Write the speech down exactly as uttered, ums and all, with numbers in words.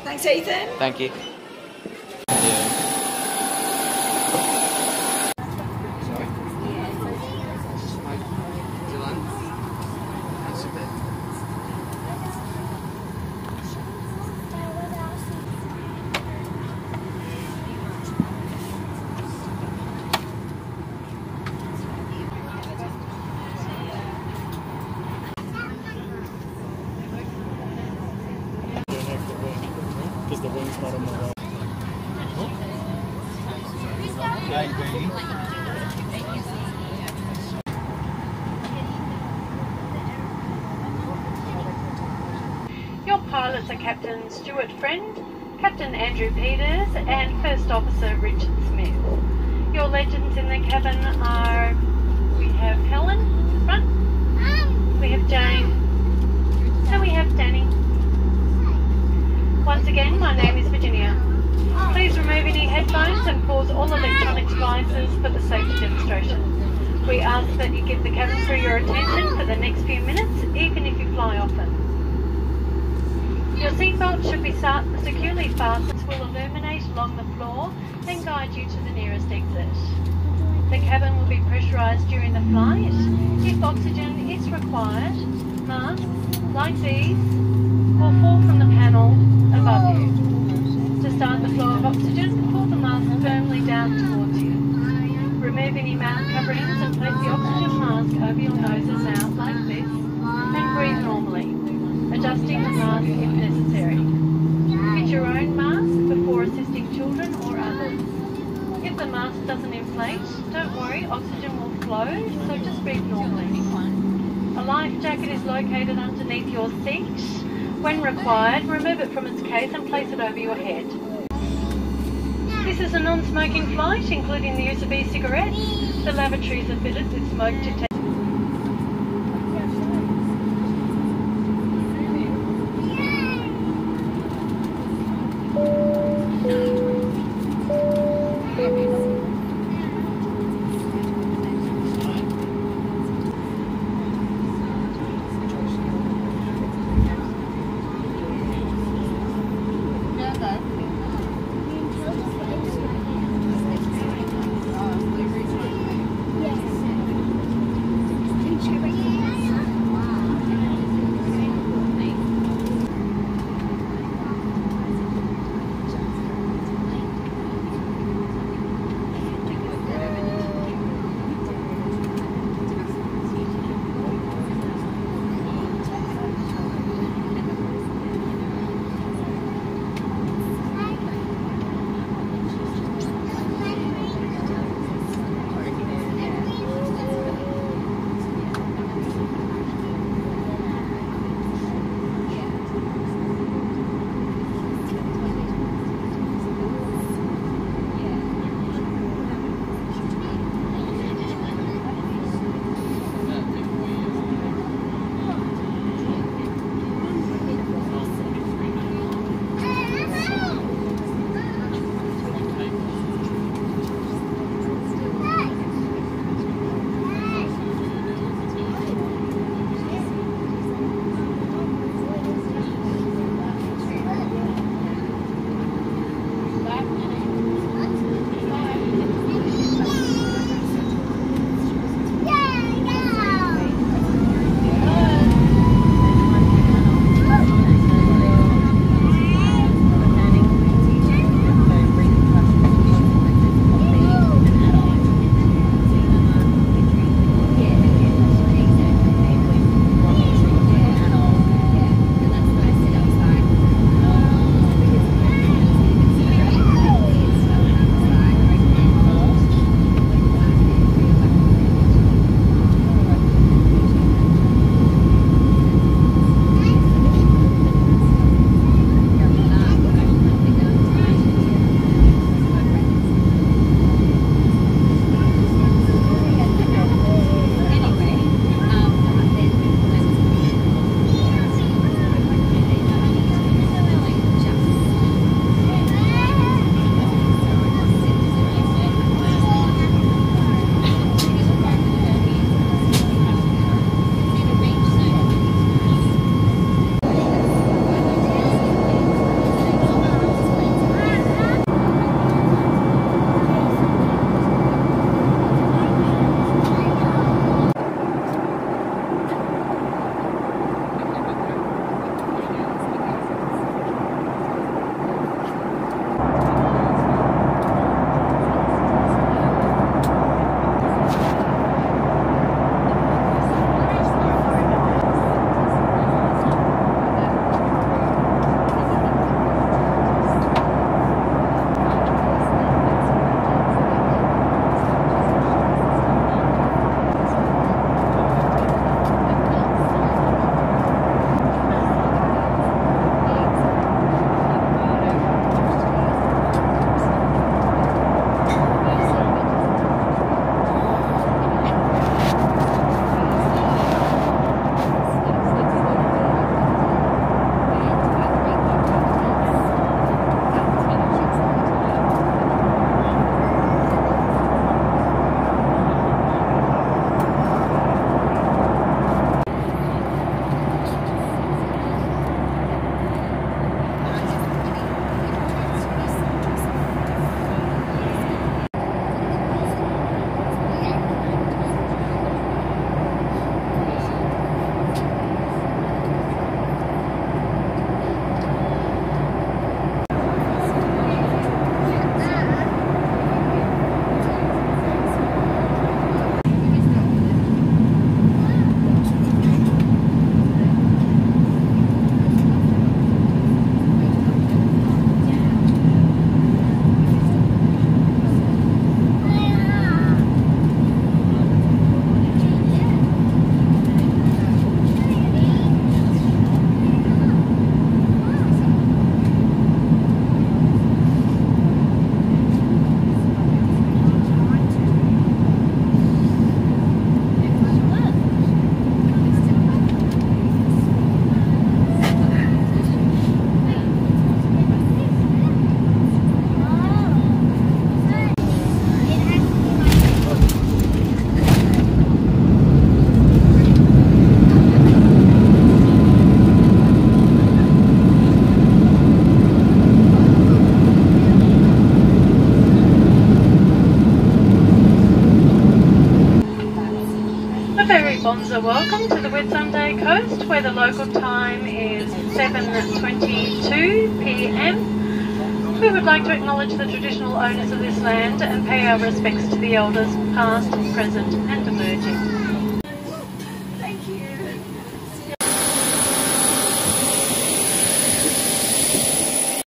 Thanks, Ethan. Thank you. Because the wing's not on the right. Your pilots are Captain Stuart Friend, Captain Andrew Peters and First Officer Richard Smith. Your legends in the cabin are, we have Helen, front, we have Jane, and we have Danny. Once again, my name is Virginia. Please remove any headphones and pause all electronic devices for the safety demonstration. We ask that you give the cabin crew your attention for the next few minutes, even if you fly often. Your seatbelt should be securely fastened. Will illuminate along the floor and guide you to the nearest exit. The cabin will be pressurised during the flight. If oxygen is required, masks like these will fall from the panel above you. To start the flow of oxygen, pull the mask firmly down towards you. Remove any mouth coverings and place the oxygen mask over your nose and mouth like this and breathe normally, adjusting the mask if necessary. Fit your own mask before assisting children or others. If the mask doesn't inflate, don't worry, oxygen will flow, so just breathe normally. A life jacket is located underneath your seat. When required, remove it from its case and place it over your head. This is a non-smoking flight, including the use of e-cigarettes. The lavatories are fitted with smoke detectors. Bonza, welcome to the Whitsunday Coast, where the local time is seven twenty-two p m. We would like to acknowledge the traditional owners of this land and pay our respects to the elders, past, present and emerging.